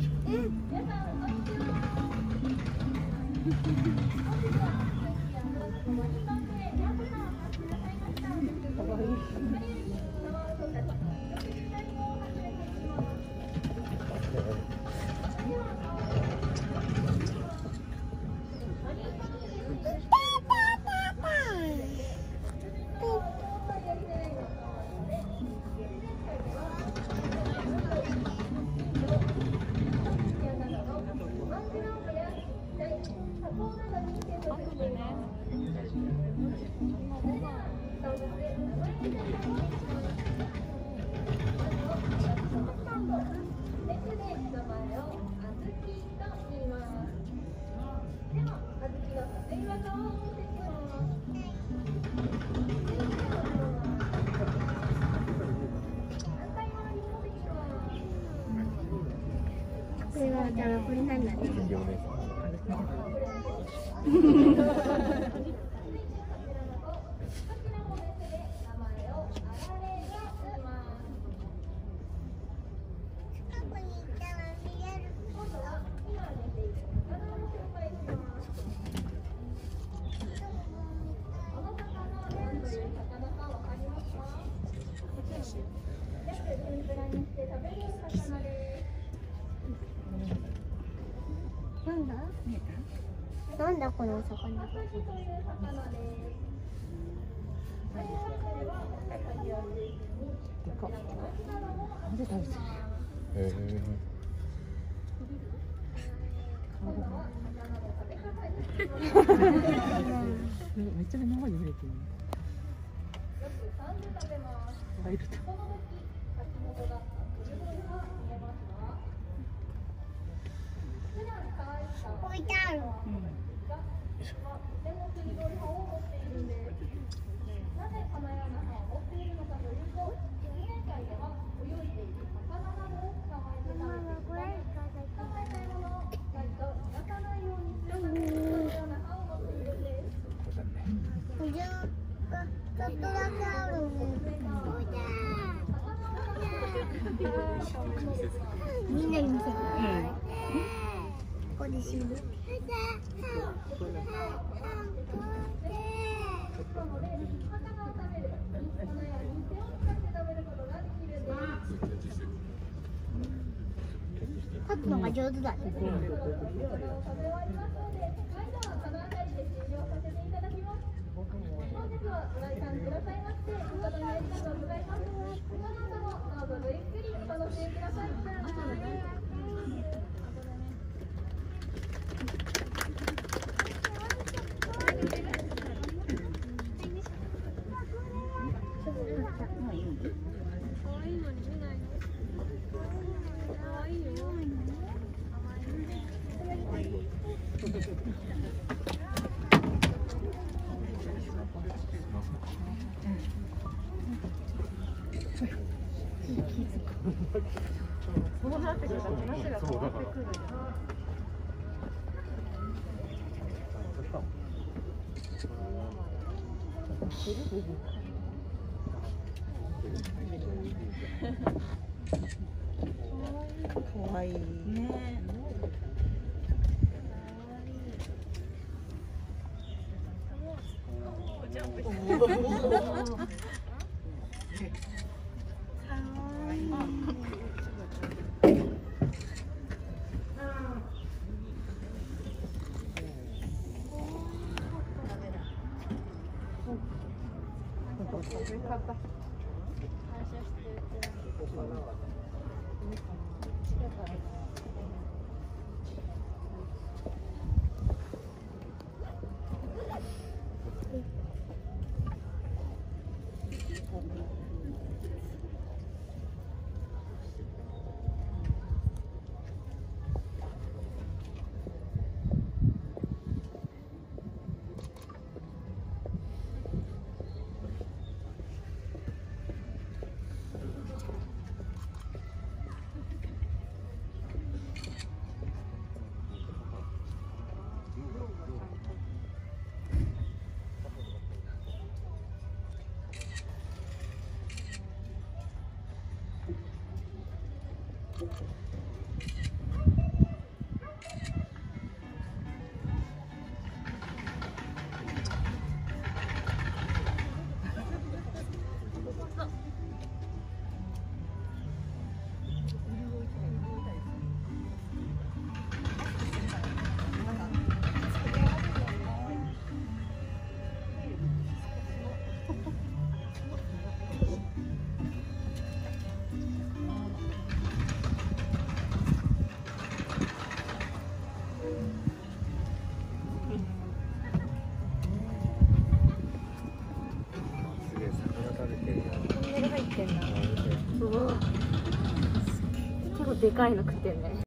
これはじゃあこれなんだね。なんだ？なんだこのお魚。でかっ。なんで食べてる？めっちゃ目の前に見えてる。ワイルド。置いてある。ちょっとだけあるね。みんなに見せる。ここで死ぬ。立つのが上手だね。本日はご来館くださいまして誠にありがとうございます。この後もどうぞごゆっくりお楽しみください。そうなってくると話が変わってくる。かわいいね。 でかいの食ってるね。